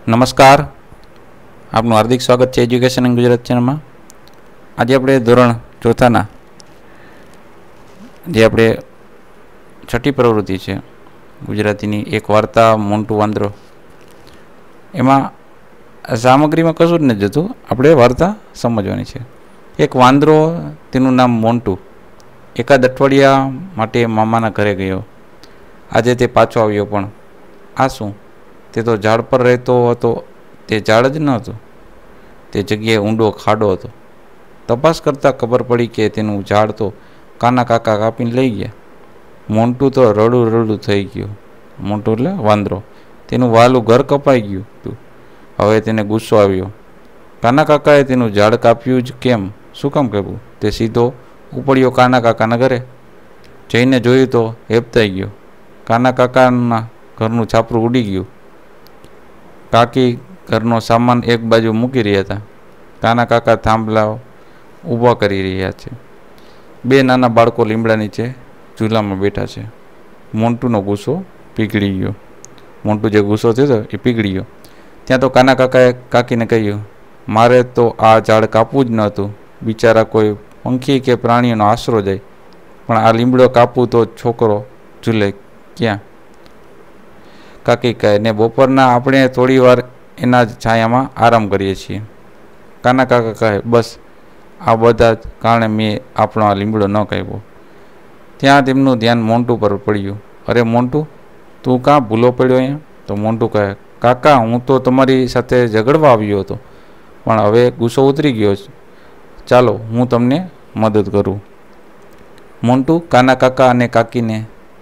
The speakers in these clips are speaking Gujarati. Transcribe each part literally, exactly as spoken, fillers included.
નમસ્કાર, આપનું હાર્દિક સ્વાગત છે એજ્યુકેશન ઇન ગુજરાત ચેનલમાં. આજે આપણે ધોરણ ચોથાના જે આપણે છઠ્ઠી પ્રવૃત્તિ છે ગુજરાતીની એક વાર્તા મોન્ટુ વાંદરો, એમાં સામગ્રીમાં કશું જ નથી જતું, આપણે વાર્તા સમજવાની છે. એક વાંદરો, તેનું નામ મોન્ટુ, એકાદ અઠવાડિયા માટે મામાના ઘરે ગયો. આજે તે પાછો આવ્યો, પણ આ શું? તે તો ઝાડ પર રહેતો હતો. તે ઝાડ જ ન હતું, તે જગ્યાએ ઊંડો ખાડો હતો. તપાસ કરતાં ખબર પડી કે તેનું ઝાડ તો કાના કાકા કાપીને લઈ ગયા. મોન્ટુ તો રડું રડું થઈ ગયું. મોન્ટુ એટલે વાંદરો. તેનું વાલું ઘર કપાઈ ગયું હતું. હવે તેને ગુસ્સો આવ્યો. કાના કાકાએ તેનું ઝાડ કાપ્યું જ કેમ? શું કામ કાપ્યું? તે સીધો ઉપડ્યો કાના કાકાના ઘરે. જઈને જોયું તો હેબતાઈ ગયો. કાના કાકાના ઘરનું છાપરું ઉડી ગયું. કાકી ઘરનો સામાન એક બાજુ મૂકી રહ્યા હતા. કાના કાકા થાંભલા ઊભા કરી રહ્યા છે. બે નાના બાળકો લીમડા નીચે ઝૂલામાં બેઠા છે. મોન્ટુનો ગુસ્સો પીગળી ગયો. મોન્ટુ જે ગુસ્સો થયો એ પીગળી ગયો. ત્યાં તો કાના કાકાએ કાકીને કહ્યું, મારે તો આ ઝાડ કાપવું જ ન હતું. બિચારા કોઈ પંખી કે પ્રાણીઓનો આશરો જાય, પણ આ લીમડો કાપવું તો છોકરો ઝૂલે ક્યાં? કાકી કહે, ને બપોરના આપણે થોડી વાર એના જ છાયામાં આરામ કરીએ છીએ. કાના કાકા કહે, બસ આ બધા જ કારણે મેં આપણો આ લીમડો ન કાપ્યો. ત્યાં તેમનું ધ્યાન મોન્ટુ પર પડ્યું. અરે મોન્ટુ, તું કાં ભૂલો પડ્યો અહીંયા? તો મોન્ટુ કહે, કાકા હું તો તમારી સાથે ઝઘડવા આવ્યો હતો, પણ હવે ગુસ્સો ઉતરી ગયો છે. ચાલો હું તમને મદદ કરું. મોન્ટુ કાના કાકા અને કાકીને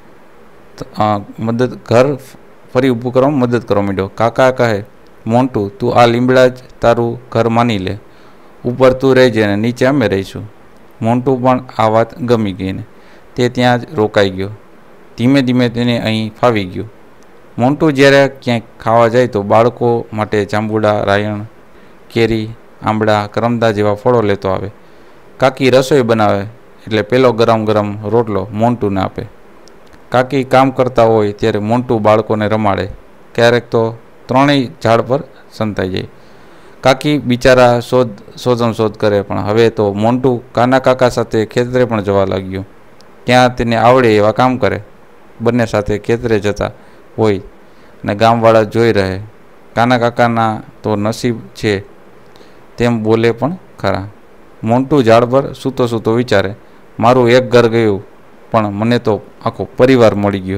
મદદ ઘર ફરી ઊભું કરવામાં મદદ કરવા માંડ્યો. કાકા કહે, મોન્ટુ તું આ લીમડા જ તારું ઘર માની લે. ઉપર તું રહેજે ને નીચે અમે રહીશું. મોન્ટુ પણ આ વાત ગમી ગઈ ને તે ત્યાં જ રોકાઈ ગયો. ધીમે ધીમે તેને અહીં ફાવી ગયું. મોન્ટુ જ્યારે ક્યાંક ખાવા જાય તો બાળકો માટે જાંબુડા, રાયણ, કેરી, આંબળા, કરમદા જેવા ફળો લેતો આવે. કાકી રસોઈ બનાવે એટલે પેલો ગરમ ગરમ રોટલો મોન્ટુને આપે. કાકી કામ કરતા હોય ત્યારે મોન્ટુ બાળકોને રમાડે. ક્યારેક તો ત્રણેય ઝાડ પર સંતાઈ જાય. કાકી બિચારા શોધ શોધમ શોધ કરે, પણ હવે તો મોન્ટુ કાના કાકા સાથે ખેતરે પણ જવા લાગ્યો. ત્યાં તેને આવડે એવા કામ કરે. બંને સાથે ખેતરે જતા હોય ને ગામવાળા જોઈ રહે. કાના કાકાના તો નસીબ છે તેમ બોલે પણ ખરા. મોન્ટુ ઝાડ પર સૂતો સૂતો વિચારે, મારું એક ઘર ગયું, પણ મને તો આખો પરિવાર મળી ગયો.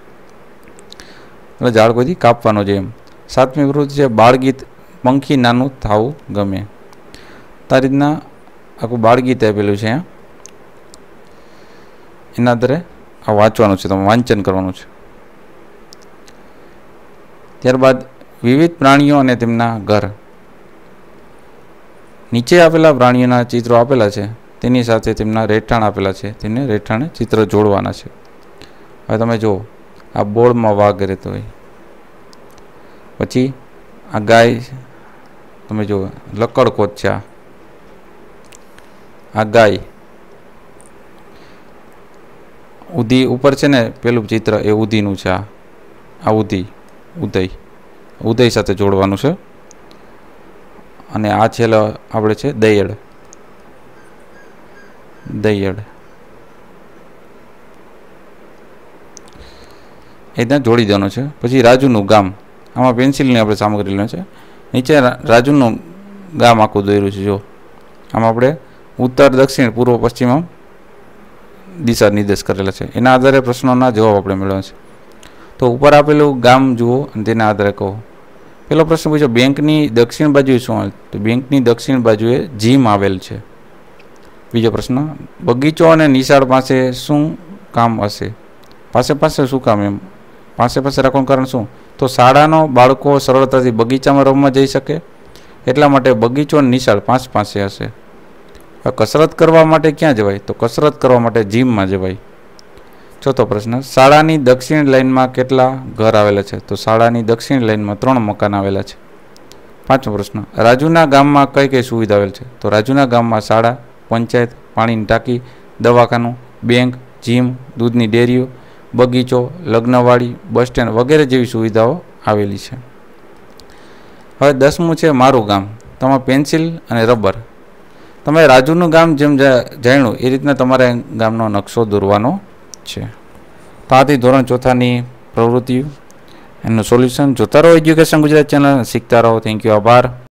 એટલે ઝાડ કોઈથી કાપવાનો છે એમ. સાતમી પ્રવૃત્તિ છે બાળગીત. પંખી નાનું થાવું ગમે. આ રીતના આખું બાળગીત આપેલું છે. એના આધારે આ વાંચવાનું છે, તમે વાંચન કરવાનું છે. ત્યારબાદ વિવિધ પ્રાણીઓ અને તેમના ઘર. નીચે આપેલા પ્રાણીઓના ચિત્રો આપેલા છે, તેની સાથે તેમના રહેઠાણ આપેલા છે. તેને રહેઠાણે ચિત્ર જોડવાના છે. હવે તમે જુઓ, આ બોર્ડમાં વાઘ રહેતો હોય, પછી આ ગાય, તમે જુઓ લકડકોત છે. આ ગાય ઉધી ઉપર છે ને, પેલું ચિત્ર એ ઉધીનું છે. આ ઉધી, ઉદય, ઉદય સાથે જોડવાનું છે. અને આ છેલ્લો આપણે છે દયડ, દયડ એ ત્યાં જોડી દેવાનું છે. પછી રાજુનું ગામ. આમાં પેન્સિલની આપણે સામગ્રી લેવાની છે. નીચે રાજુનું ગામ આખું દોર્યું છે. જો આમાં આપણે ઉત્તર, દક્ષિણ, પૂર્વ, પશ્ચિમ આમ દિશા નિર્દેશ કરેલા છે. એના આધારે પ્રશ્નોના જવાબ આપણે મેળવવા છે. તો ઉપર આપેલું ગામ જુઓ અને તેના આધારે કહો. પેલો પ્રશ્ન પૂછ્યો, બેંકની દક્ષિણ બાજુએ શું આવેલ? તો બેંકની દક્ષિણ બાજુએ જીમ આવેલ છે. બીજો પ્રશ્ન, બગીચો અને નિશાળ પાસે શું કામ હશે? પાસે પાસે શું કામ? એમ પાસે પાસે રાખવાનું કારણ શું? તો શાળાનો બાળકો સરળતાથી બગીચામાં રમવા જઈ શકે એટલા માટે બગીચો અને નિશાળ પાંચ પાસે હશે. કસરત કરવા માટે ક્યાં જવાય? તો કસરત કરવા માટે જીમમાં જવાય. ચોથો પ્રશ્ન, શાળાની દક્ષિણ લાઇનમાં કેટલા ઘર આવેલા છે? તો શાળાની દક્ષિણ લાઇનમાં ત્રણ મકાન આવેલા છે. પાંચમો પ્રશ્ન, રાજુના ગામમાં કઈ કઈ સુવિધા આવેલ છે? તો રાજુના ગામમાં શાળા, પંચાયત, પાણીની ટાંકી, દવાખાનું, બેંક, જીમ, દૂધની ડેરીઓ, બગીચો, લગ્નવાડી, બસ સ્ટેન્ડ વગેરે જેવી સુવિધાઓ આવેલી છે. હવે દસમું છે મારું ગામ. તેમાં પેન્સિલ અને રબર. તમે રાજુનું ગામ જેમ જાણ્યું એ રીતના તમારે ગામનો નકશો દોરવાનો છે. તો આથી ધોરણ ચોથાની પ્રવૃત્તિઓ એનું સોલ્યુશન જોતા રહો એજ્યુકેશન ગુજરાત ચેનલ, શીખતા રહો. થેન્ક યુ, આભાર.